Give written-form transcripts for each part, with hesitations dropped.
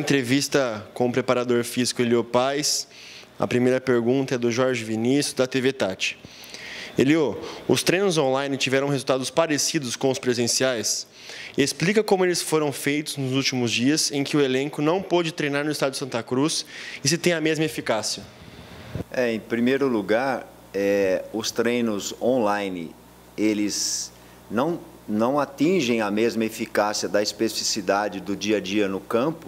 entrevista com o preparador físico Elio Paes. A primeira pergunta é do Jorge Vinícius, da TV Tati. Elio, os treinos online tiveram resultados parecidos com os presenciais? Explica como eles foram feitos nos últimos dias em que o elenco não pôde treinar no estádio Santa Cruz e se tem a mesma eficácia. Em primeiro lugar, os treinos online, eles não atingem a mesma eficácia da especificidade do dia a dia no campo,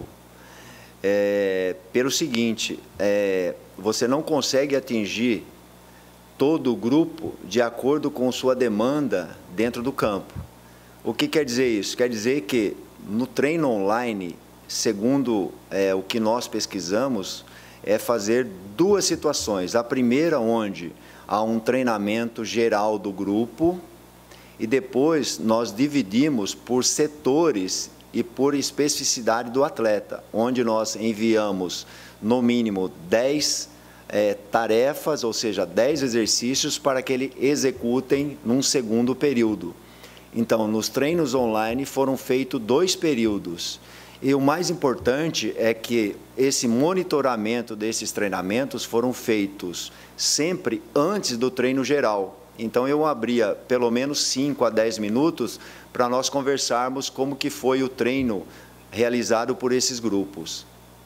pelo seguinte, você não consegue atingir todo o grupo de acordo com sua demanda dentro do campo. O que quer dizer isso? Quer dizer que no treino online, segundo o que nós pesquisamos, é fazer duas situações. A primeira, onde há um treinamento geral do grupo, e depois nós dividimos por setores e por especificidade do atleta, onde nós enviamos no mínimo 10 tarefas, ou seja, 10 exercícios para que eles executem num segundo período. Então, nos treinos online foram feitos 2 períodos. E o mais importante é que esse monitoramento desses treinamentos foram feitos sempre antes do treino geral. Então, eu abria pelo menos 5 a 10 minutos para nós conversarmos como que foi o treino realizado por esses grupos.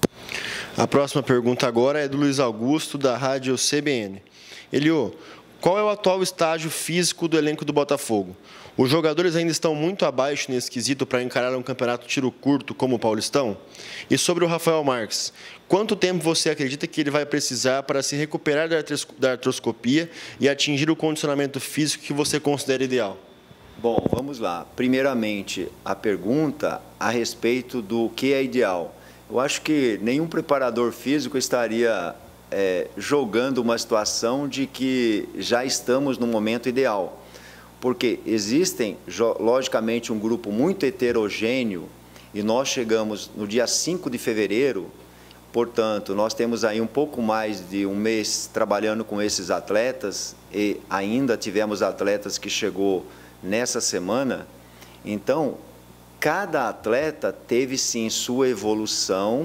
A próxima pergunta agora é do Luiz Augusto, da Rádio CBN. Elio, qual é o atual estágio físico do elenco do Botafogo? Os jogadores ainda estão muito abaixo nesse quesito para encarar um campeonato tiro curto como o Paulistão? E sobre o Rafael Marques, quanto tempo você acredita que ele vai precisar para se recuperar da artroscopia e atingir o condicionamento físico que você considera ideal? Bom, vamos lá. Primeiramente, a pergunta a respeito do que é ideal. Eu acho que nenhum preparador físico estaria jogando uma situação de que já estamos no momento ideal. Porque existem, logicamente, um grupo muito heterogêneo e nós chegamos no dia 5 de fevereiro, portanto, nós temos aí um pouco mais de um mês trabalhando com esses atletas e ainda tivemos atletas que chegou nessa semana. Então, cada atleta teve sim sua evolução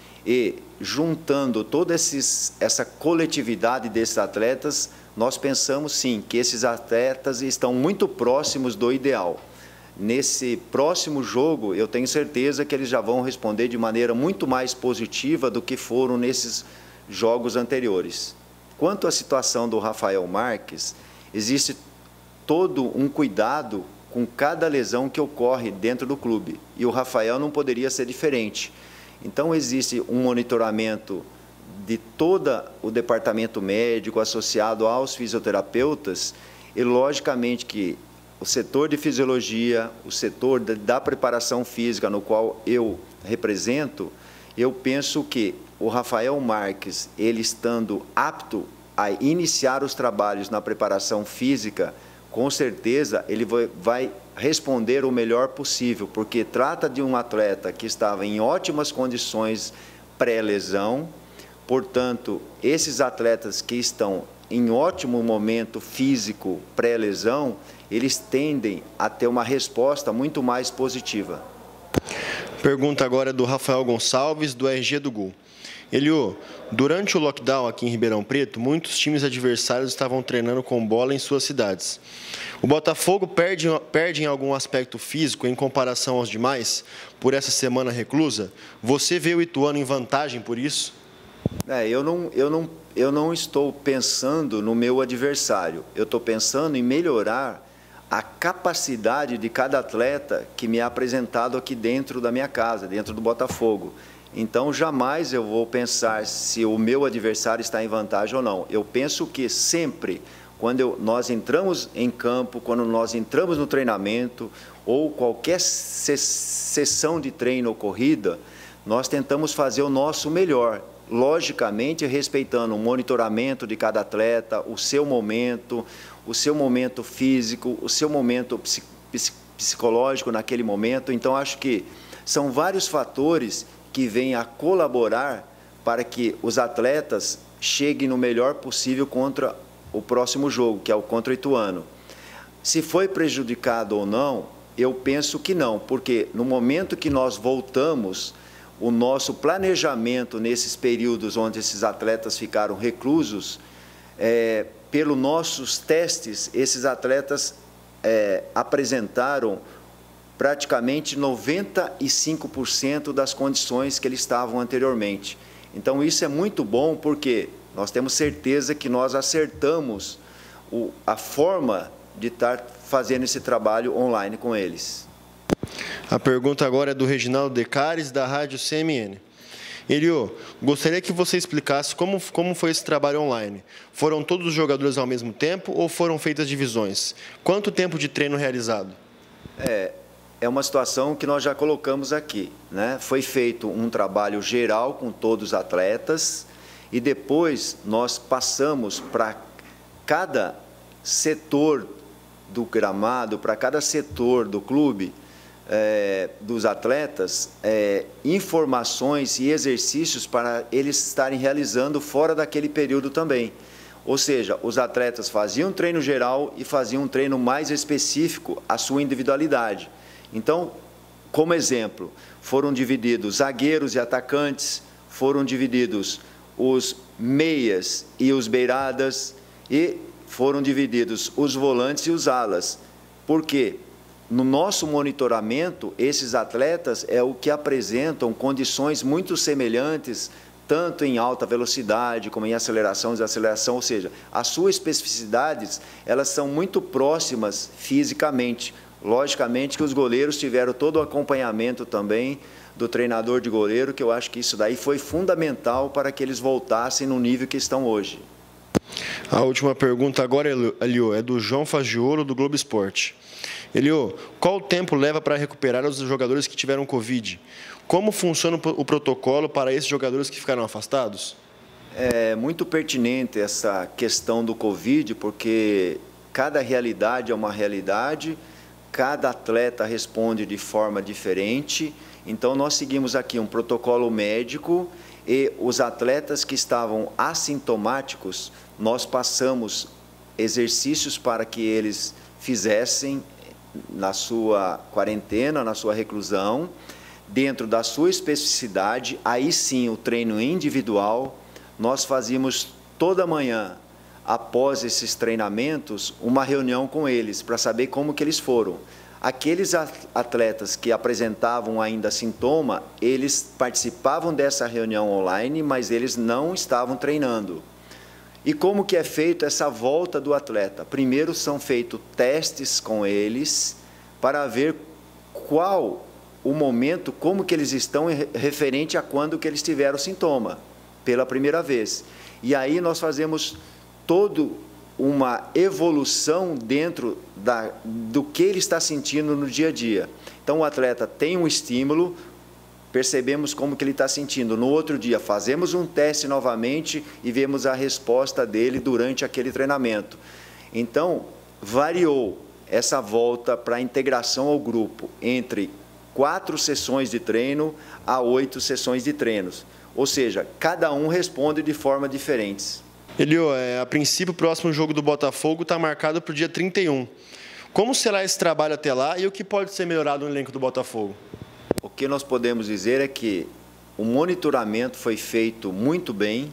e juntando toda essa coletividade desses atletas, nós pensamos sim que esses atletas estão muito próximos do ideal. Nesse próximo jogo, eu tenho certeza que eles já vão responder de maneira muito mais positiva do que foram nesses jogos anteriores. Quanto à situação do Rafael Marques, existe todo um cuidado com cada lesão que ocorre dentro do clube. E o Rafael não poderia ser diferente. Então, existe um monitoramento de todo o departamento médico associado aos fisioterapeutas e, logicamente, que o setor de fisiologia, o setor da preparação física, no qual eu represento, eu penso que o Rafael Marques, ele estando apto a iniciar os trabalhos na preparação física, com certeza ele vai responder o melhor possível, porque trata de um atleta que estava em ótimas condições pré-lesão. Portanto, esses atletas que estão em ótimo momento físico pré-lesão, eles tendem a ter uma resposta muito mais positiva. Pergunta agora do Rafael Gonçalves, do RG do Gol. Elio, durante o lockdown aqui em Ribeirão Preto, muitos times adversários estavam treinando com bola em suas cidades. O Botafogo perde em algum aspecto físico em comparação aos demais por essa semana reclusa? Você vê o Ituano em vantagem por isso? Eu não estou pensando no meu adversário. Eu estou pensando em melhorar a capacidade de cada atleta que me é apresentado aqui dentro da minha casa, dentro do Botafogo. Então, jamais eu vou pensar se o meu adversário está em vantagem ou não. Eu penso que sempre, quando nós entramos em campo, quando nós entramos no treinamento, ou qualquer sessão de treino ocorrida, nós tentamos fazer o nosso melhor, logicamente respeitando o monitoramento de cada atleta, o seu momento físico, o seu momento psicológico naquele momento. Então, acho que são vários fatores que vêm a colaborar para que os atletas cheguem no melhor possível contra o próximo jogo, que é o contra o Ituano. Se foi prejudicado ou não, eu penso que não, porque no momento que nós voltamos, o nosso planejamento nesses períodos onde esses atletas ficaram reclusos, pelos nossos testes, esses atletas apresentaram praticamente 95% das condições que eles estavam anteriormente. Então, isso é muito bom porque nós temos certeza que nós acertamos a forma de estar fazendo esse trabalho online com eles. A pergunta agora é do Reginaldo Decares, da Rádio CMN. Elio, gostaria que você explicasse como foi esse trabalho online. Foram todos os jogadores ao mesmo tempo ou foram feitas divisões? Quanto tempo de treino realizado? É uma situação que nós já colocamos aqui, né? Foi feito um trabalho geral com todos os atletas e depois nós passamos para cada setor do gramado, para cada setor do clube, dos atletas, informações e exercícios para eles estarem realizando fora daquele período também. Ou seja, os atletas faziam um treino geral e faziam um treino mais específico à sua individualidade. Então, como exemplo, foram divididos zagueiros e atacantes, foram divididos os meias e os beiradas e foram divididos os volantes e os alas. Por quê? No nosso monitoramento, esses atletas o que apresentam condições muito semelhantes, tanto em alta velocidade como em aceleração e desaceleração, ou seja, as suas especificidades, elas são muito próximas fisicamente. Logicamente que os goleiros tiveram todo o acompanhamento também do treinador de goleiro, que eu acho que isso daí foi fundamental para que eles voltassem no nível que estão hoje. A última pergunta agora, Elio, é do João Fagiolo, do Globo Esporte. Elio, qual tempo leva para recuperar os jogadores que tiveram Covid? Como funciona o protocolo para esses jogadores que ficaram afastados? É muito pertinente essa questão do Covid, porque cada realidade é uma realidade, cada atleta responde de forma diferente. Então, nós seguimos aqui um protocolo médico e os atletas que estavam assintomáticos, nós passamos exercícios para que eles fizessem na sua quarentena, na sua reclusão, dentro da sua especificidade. Aí sim, o treino individual, nós fazíamos toda manhã, após esses treinamentos, uma reunião com eles, para saber como que eles foram. Aqueles atletas que apresentavam ainda sintoma, eles participavam dessa reunião online, mas eles não estavam treinando. E como que é feita essa volta do atleta? Primeiro são feitos testes com eles para ver qual o momento, como que eles estão referente a quando que eles tiveram sintoma, pela primeira vez. E aí nós fazemos toda uma evolução dentro do que ele está sentindo no dia a dia. Então o atleta tem um estímulo, percebemos como que ele está sentindo. No outro dia, fazemos um teste novamente e vemos a resposta dele durante aquele treinamento. Então, variou essa volta para a integração ao grupo entre 4 sessões de treino a 8 sessões de treinos. Ou seja, cada um responde de forma diferente. Elio, a princípio, o próximo jogo do Botafogo está marcado para o dia 31. Como será esse trabalho até lá e o que pode ser melhorado no elenco do Botafogo? O que nós podemos dizer é que o monitoramento foi feito muito bem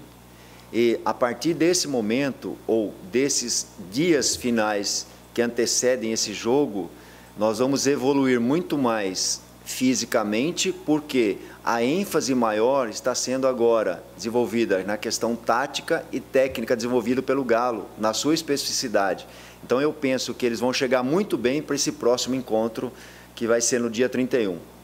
e, a partir desse momento, ou desses dias finais que antecedem esse jogo, nós vamos evoluir muito mais fisicamente, porque a ênfase maior está sendo agora desenvolvida na questão tática e técnica desenvolvida pelo Galo, na sua especificidade. Então eu penso que eles vão chegar muito bem para esse próximo encontro, que vai ser no dia 31.